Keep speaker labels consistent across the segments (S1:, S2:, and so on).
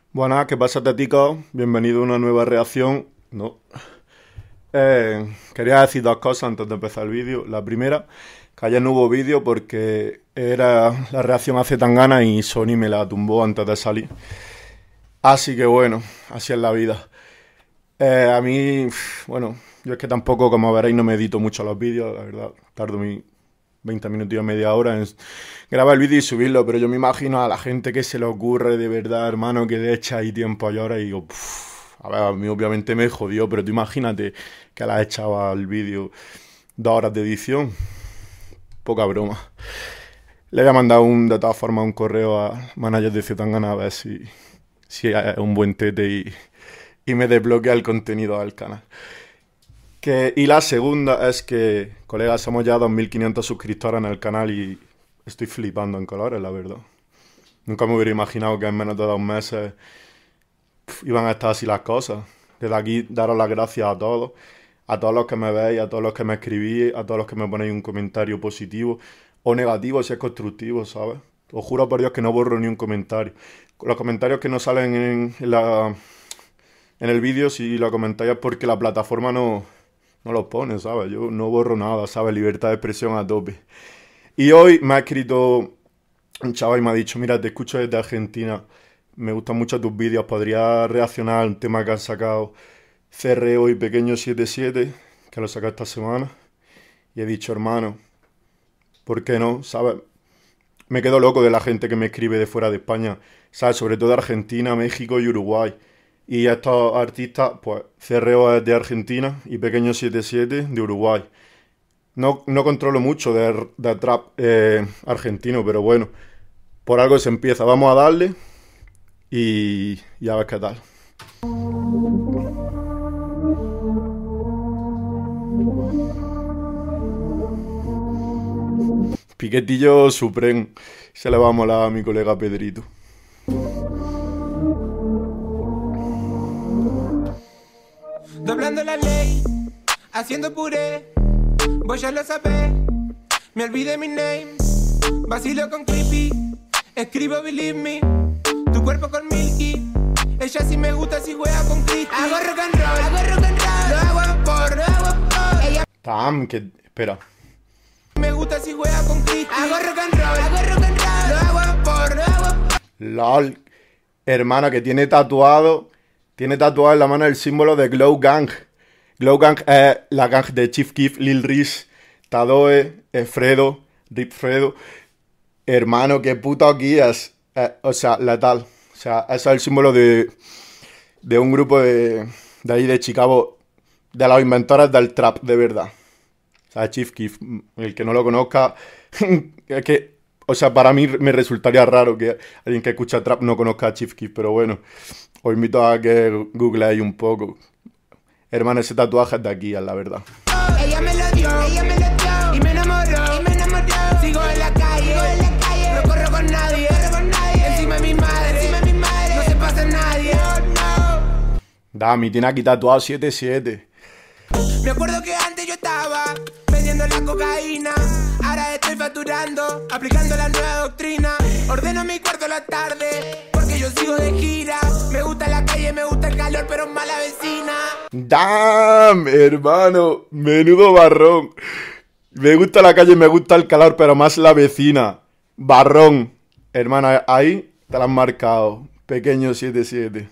S1: Buenas, ¿qué pasa, taticos? Bienvenido a una nueva reacción. No. Quería decir dos cosas antes de empezar el vídeo. La primera, que ayer no hubo vídeo porque era la reacción a Zetangana y Sony me la tumbó antes de salir. Así que bueno, así es la vida. A mí, bueno, yo es que tampoco, como veréis, no me edito mucho los vídeos, la verdad. Tardo 20 minutos y media hora en grabar el vídeo y subirlo, pero yo me imagino a la gente que se le ocurre de verdad, hermano, que le echa ahí tiempo a llorar y digo, a ver, a mí obviamente me jodió, pero tú imagínate que le has echado al vídeo 2 horas de edición. Poca broma. Le voy a mandar de todas formas un correo a manager de Zetangana a ver si es un buen tete y me desbloquea el contenido del canal. Y la segunda es que, colegas, somos ya 2.500 suscriptores en el canal y estoy flipando en colores, la verdad. Nunca me hubiera imaginado que en menos de 2 meses iban a estar así las cosas. Desde aquí, daros las gracias a todos los que me veis, a todos los que me escribís, a todos los que me ponéis un comentario positivo o negativo si es constructivo, ¿sabes? Os juro por Dios que no borro ni un comentario. Los comentarios que no salen en el vídeo, si lo comentáis es porque la plataforma no los pone, ¿sabes? Yo no borro nada, ¿sabes? Libertad de expresión a tope. Y hoy me ha escrito un chaval y me ha dicho, mira, te escucho desde Argentina, me gustan mucho tus vídeos, podría reaccionar a un tema que han sacado CRO y Pequeño 77, que lo saca esta semana. Y he dicho, hermano, ¿por qué no? ¿Sabes? Me quedo loco de la gente que me escribe de fuera de España, ¿sabes? Sobre todo de Argentina, México y Uruguay. Y estos artistas, pues, CRO es de Argentina y Pequeño 77 de Uruguay. No controlo mucho de trap argentino, pero bueno, por algo se empieza. Vamos a darle y a ver qué tal. Piquetillo Supreme. Se le va a molar a mi colega Pedrito.
S2: Doblando la ley, haciendo puré, vos ya lo sabés, me olvidé mi name, vacilo con Creepy, escribo Believe Me, tu cuerpo con Milky, ella sí me gusta si juega con Cristi, hago rock and roll, lo hago por, ella
S1: Espera.
S2: me gusta si juega con Cristi, hago rock and roll, lo hago por.
S1: LOL, hermano, que tiene tatuado en la mano el símbolo de Glow Gang. Glow Gang es la gang de Chief Keef, Lil Reese, Tadoe, Fredo, Rip Fredo. Hermano, qué puto guías. O sea, letal. O sea, ese es el símbolo de un grupo de ahí de Chicago, de los inventores del trap, de verdad. O sea, Chief Keef, el que no lo conozca, es que, o sea, para mí me resultaría raro que alguien que escucha trap no conozca a Chief Keef, pero bueno, os invito a que googleéis un poco. Hermano, ese tatuaje es de aquí, es la verdad.
S2: Ella me lo dio, y me enamoró, sigo en la calle, no corro con nadie, encima de mi madre, no se pasa nadie,
S1: Dami, tiene aquí tatuado 77.
S2: Me acuerdo que antes yo estaba vendiendo la cocaína, ahora estoy facturando, aplicando la nueva doctrina, ordeno mi cuarto a la tarde, porque yo sigo de gira, me gusta la calle, me gusta el calor, pero mala vecina.
S1: ¡Damn, hermano! Menudo barrón. Me gusta la calle, me gusta el calor, pero más la vecina. Barrón. Hermano, ahí te la han marcado. Pequeño 77.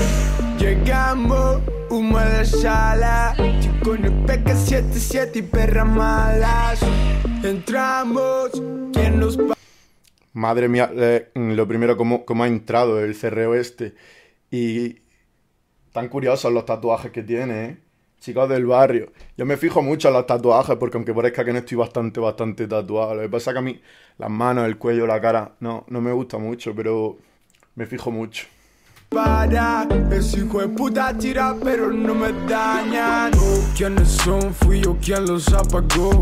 S2: Llegamos, humo a la sala, con el peque 77 y perras malas. Entramos, ¿quién nos pa?
S1: Madre mía, lo primero, cómo ha entrado el CRO este. Y tan curiosos los tatuajes que tiene, ¿eh? Chicos del barrio. Yo me fijo mucho en los tatuajes porque aunque parezca que no estoy bastante tatuado. Lo que pasa es que a mí las manos, el cuello, la cara, no me gusta mucho, pero me fijo mucho.
S2: Para, ese hijo de puta tira pero no me dañan. ¿Quiénes son? Fui yo quien los apagó.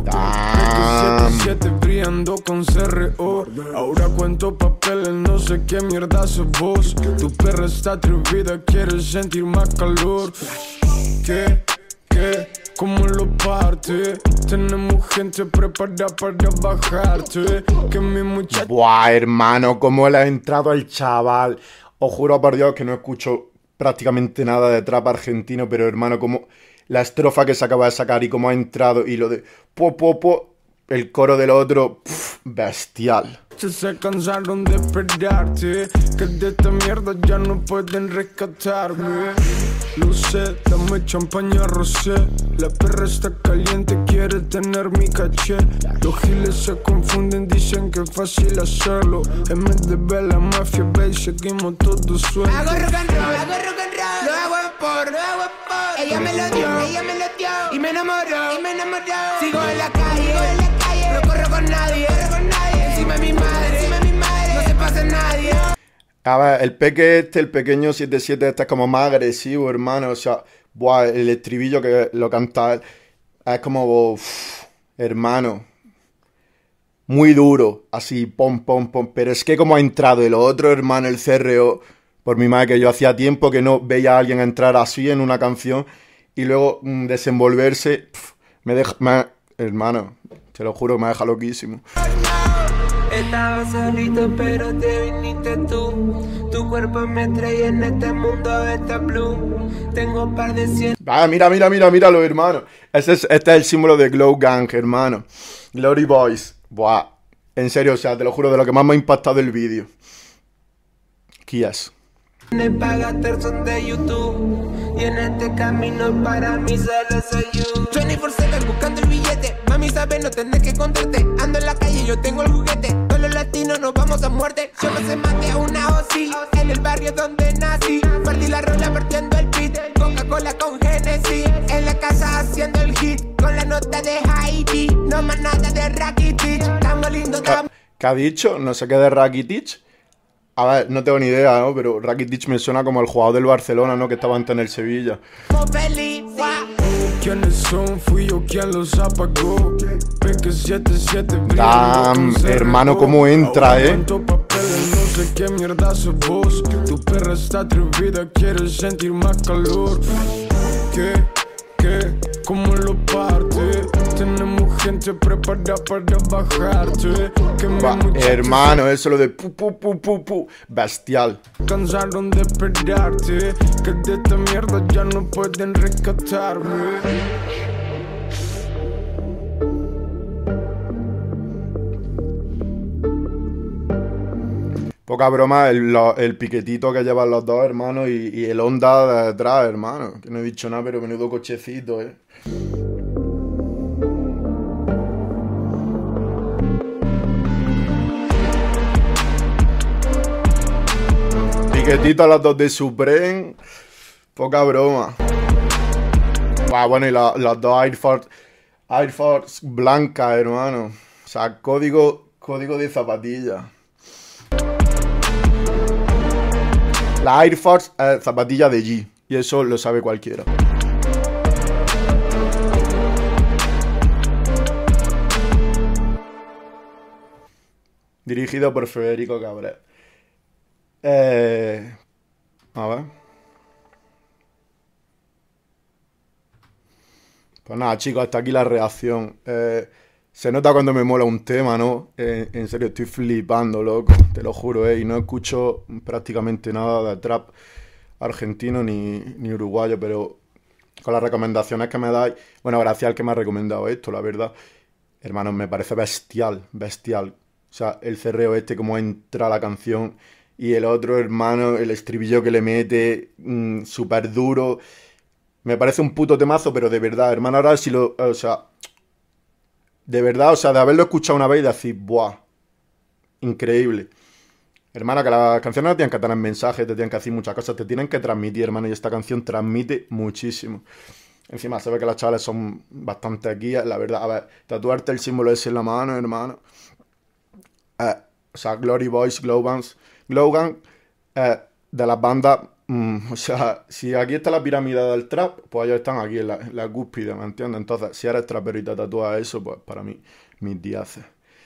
S2: 77 brillando con CRO. Ahora cuento papeles, no sé qué mierda sos vos. Tu perra está atrevida, quiere sentir más calor. ¿Qué? ¿Cómo lo parte? Tenemos gente preparada para bajarte. Que mi muchacho.
S1: Buah, hermano, cómo le ha entrado al chaval. Os juro por Dios que no escucho prácticamente nada de trap argentino, pero hermano, como la estrofa que se acaba de sacar y cómo ha entrado y lo de po, el coro del otro, bestial.
S2: Se cansaron de esperarte, que de esta mierda ya no pueden rescatarme. Lo sé, dame champaña rosé. La perra está caliente, quiere tener mi caché. Los giles se confunden, dicen que es fácil hacerlo. MDB, la mafia, babe, seguimos todos sueltos.
S3: Hago rock and roll, lo hago en por. Ella me lo dio, y me enamoró, Sigo en la calle, no corro con nadie, encima de mi madre, no se pasa nadie.
S1: A ver, el pequeño 77 este es como más agresivo, hermano. O sea, buah, el estribillo que lo canta él es como, hermano, muy duro, así, pom. Pero es que como ha entrado el otro, hermano, el CRO, por mi madre, que yo hacía tiempo que no veía a alguien entrar así en una canción y luego desenvolverse, hermano, te lo juro, me deja loquísimo.
S3: Estaba solito pero te viniste tú. Tu cuerpo me trae en este mundo de esta blue. Tengo un par de cien.
S1: Míralo, hermano. Este es el símbolo de Glow Gang, hermano. Glory Boys. Buah. En serio, o sea, te lo juro, de lo que más me ha impactado el vídeo. Kias.
S3: Me pagaste son de YouTube. Y en este camino para mí solo soy you. 24/7 buscando el billete. Mami sabe no tenés que contarte. Ando en la calle, yo tengo el juguete. Todos los latinos nos vamos a muerte. Yo me se mate a una OSI. En el barrio donde nací. Perdí la rola partiendo el beat. Coca-Cola con Genesis. En la casa haciendo el hit. Con la nota de Haiti. No más nada de Rakitic. Estamos lindos, estamos.
S1: ¿Qué ha dicho? No sé qué de Rakitic. A ver, no tengo ni idea, ¿no? Pero Rakitic me suena como el jugador del Barcelona, ¿no? Que estaba antes en el Sevilla.
S2: ¿Quiénes son? Fui yo quien los apagó. Peque 77
S1: Damn, hermano, cómo entra,
S2: papeles, no sé qué mierda sos vos. Tu perra está atrevida, quiere sentir más calor. ¿Qué? ¿Cómo lo parte? Tenemos gente preparada para bajarte.
S1: Hermano, eso lo de pu. Bestial.
S2: Cansaron de esperarte, que de esta mierda ya no pueden rescatarme.
S1: Poca broma, el piquetito que llevan los dos hermanos y el Honda de detrás, hermano. Que no he dicho nada, pero menudo cochecito, Piquetito a las dos de Supreme. Poca broma. Bueno, y las dos Air Force blancas, hermano. O sea, código de zapatilla. La Air Force es zapatilla de G. Y eso lo sabe cualquiera. Dirigido por Federico Cabrera. A ver. Pues nada, chicos, hasta aquí la reacción. Se nota cuando me mola un tema, ¿no? En serio, estoy flipando, loco. Te lo juro, y no escucho prácticamente nada de trap argentino ni uruguayo, pero con las recomendaciones que me dais... Bueno, gracias al que me ha recomendado esto, la verdad. Hermanos, me parece bestial. O sea, el cerreo este, cómo entra la canción... Y el otro, hermano, el estribillo que le mete, súper duro. Me parece un puto temazo, pero de verdad, hermano, ahora si lo... O sea, de verdad, o sea, de haberlo escuchado una vez y decir, ¡buah! Increíble. Hermana, que las canciones no tienen que tener mensajes, te tienen que decir muchas cosas, te tienen que transmitir, hermano, y esta canción transmite muchísimo. Encima se ve que las chavales son bastante guías, la verdad. A ver, tatuarte el símbolo ese en la mano, hermano. O sea, Glory Boys, Glow Gang, de las bandas, o sea, si aquí está la pirámide del trap, pues ellos están aquí en la cúspide, ¿me entiendes? Entonces, si eres trapero y te tatúas eso, pues para mí, mis diaces.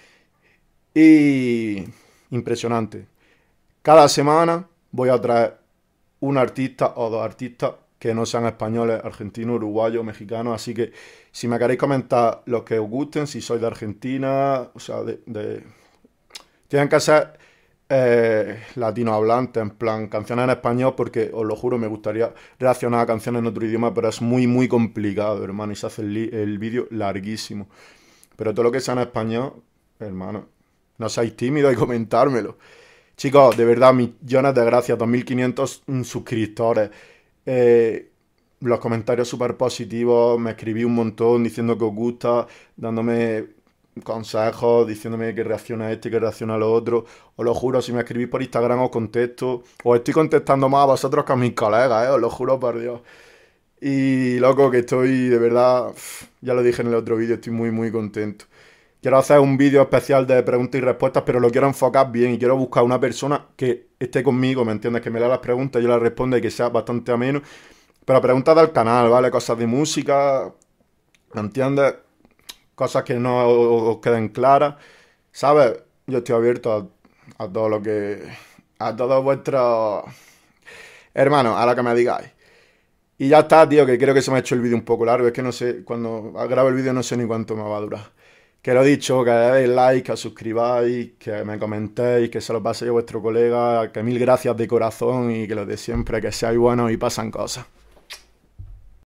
S1: Y impresionante. Cada semana voy a traer un artista o dos artistas que no sean españoles, argentinos, uruguayos, mexicanos, así que si me queréis comentar los que os gusten, si sois de Argentina, o sea, tienen que ser latinohablantes, en plan canciones en español, porque os lo juro, me gustaría reaccionar a canciones en otro idioma, pero es muy, muy complicado, hermano, y se hace el vídeo larguísimo. Pero todo lo que sea en español, hermano, no seáis tímidos y comentármelo. Chicos, de verdad, millones de gracias, 2500 suscriptores. Los comentarios súper positivos, me escribí un montón diciendo que os gusta, dándome consejos, diciéndome que reacciona a este y que reacciona a lo otro. Os lo juro, si me escribís por Instagram os contesto. Os estoy contestando más a vosotros que a mis colegas, os lo juro por Dios. Y loco, que estoy, de verdad, ya lo dije en el otro vídeo, estoy muy, muy contento. Quiero hacer un vídeo especial de preguntas y respuestas, pero lo quiero enfocar bien y quiero buscar una persona que esté conmigo, ¿me entiendes? Que me lea las preguntas, yo las responda y que sea bastante ameno. Pero preguntas del canal, ¿vale? Cosas de música, ¿me entiendes? Cosas que no os queden claras, ¿sabes? Yo estoy abierto a todo lo que... a todos vuestros hermanos, a lo que me digáis. Y ya está, tío, que creo que se me ha hecho el vídeo un poco largo. Es que no sé, cuando grabo el vídeo no sé ni cuánto me va a durar. Que lo he dicho, que le deis like, que os suscribáis, que me comentéis, que se lo paséis a vuestro colega, que mil gracias de corazón y que lo de siempre, que seáis buenos y pasan cosas.